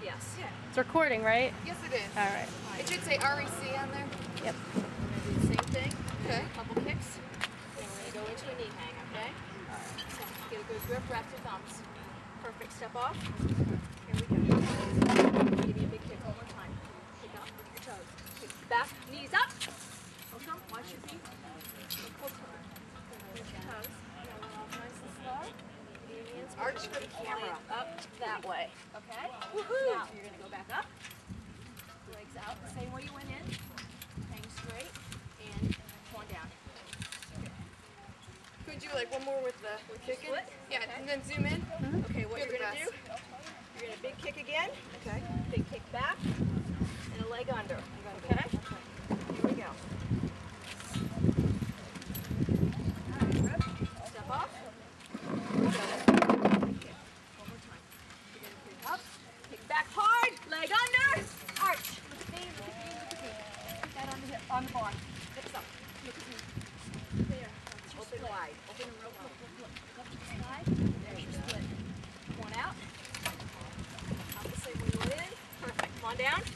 Yes. Yeah. It's recording, right? Yes, it is. All right. It should say REC on there. Yep. We're going to do the same thing. Okay. A couple kicks. Then we're going to go into a knee hang, okay? All right. So get a good grip, wrap your thumbs. Perfect. Step off. Here we go. Give me a big kick one more time. Kick up with your toes. Kick back, knees up. Welcome. Watch your feet. Pull toes. With your toes. Now we're off nice and slow. Arch for the camera. Up that way. Okay? Woohoo! Now you're going to go back up. Legs out the same way you went in. Hang straight and one down. Could you like one more with the kicking? Split? Yeah, Okay. and then zoom in. Okay, what You're you're the going to do, best. you're going to big kick again, Okay. big kick back, and a leg under. Okay? Here we go. Step off. One more time. You're going to kick up, kick back hard, leg under, arch. Look at me, look at me, look at me. Put that on the hip, on the bar. Hips up. Look at me. There. Open wide. Open and real low. Look up to the side. There's your split. One out. Out the same way you went in. Perfect. Come on down.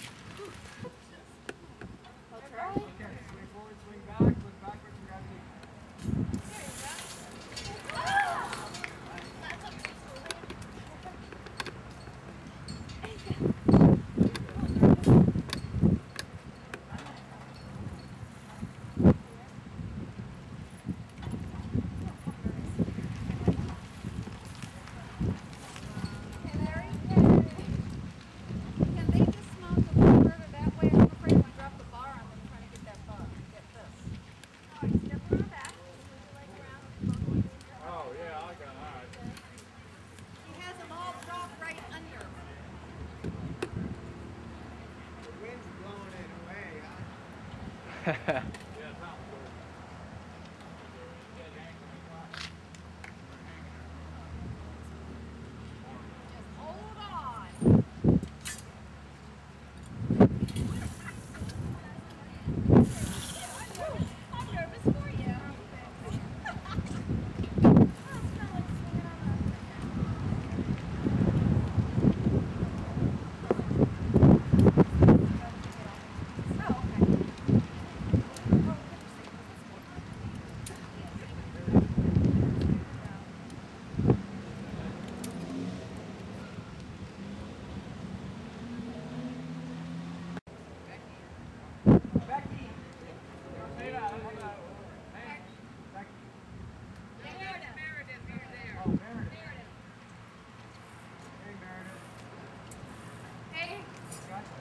Okay. Okay, swing forward, swing back, look backwards, and grab knee. Oh, yeah, I got it. All right. He has them all dropped right under. The wind's blowing it away, huh? Yeah, it's not good. Hold on. I'm nervous for you. Becky! Say that, hold on. Hey, Becky. Meredith, you're there. Oh, Meredith. Hey, Meredith. Hey. Gotcha.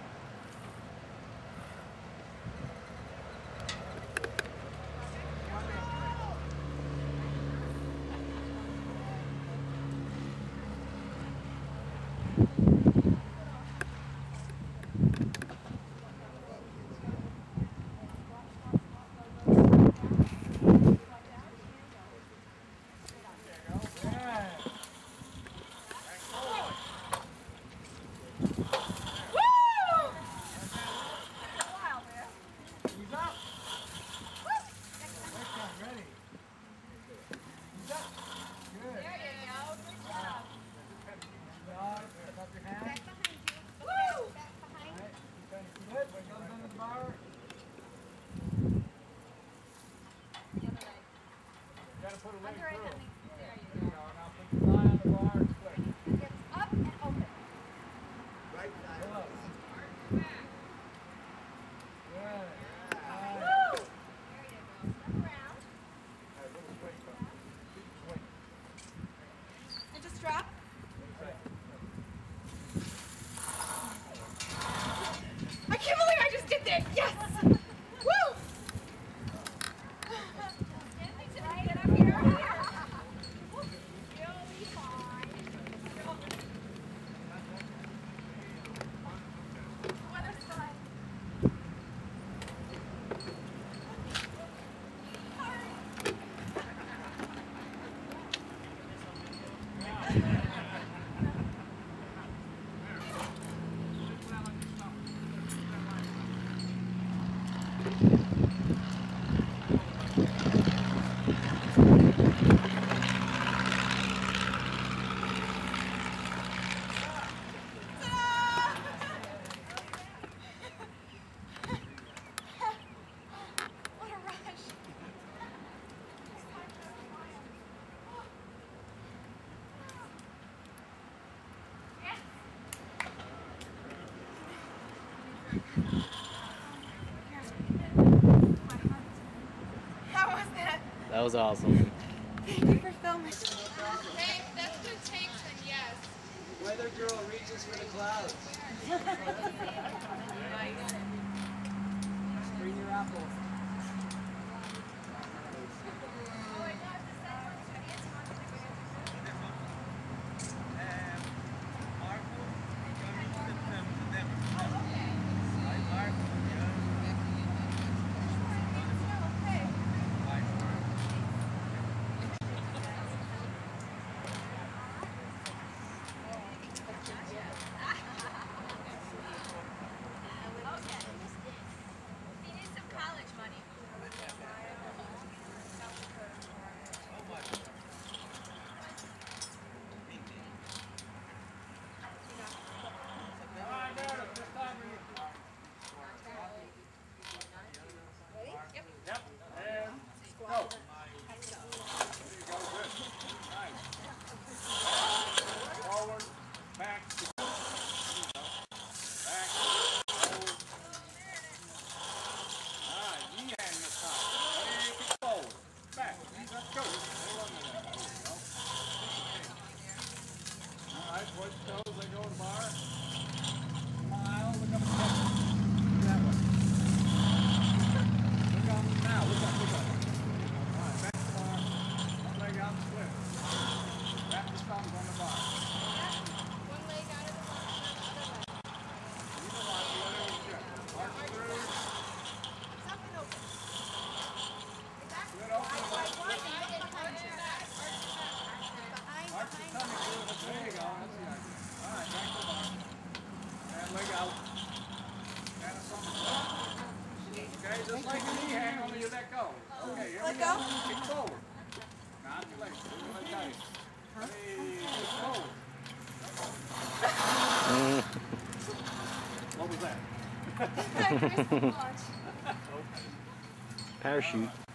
Yeah. He's up. Next time, ready. He's up. Good. There you go. Good job. Up your hand. Woo! Right. Keep going to split. When it goes under the bar. You gotta put a leg Under it, through. honey. There you There you go. go. Now put your thigh on the bar and split. Hips up and open. Right side. Good. Woo! Nice. There you go. Step around. All right, little swing, though. Keep swing. And just drop. I can't believe I just did that. Yes! Woo! Get up here. How was that? That was awesome. Thank you for filming. Hey, that's good takes, and yes. Weather girl reaches for the clouds. Bring your apples. Okay, just like a knee hang, only you let go. Okay, here we go. Kick forward. Now your legs. Really tight. Hey, kick forward. What was that? Parachute.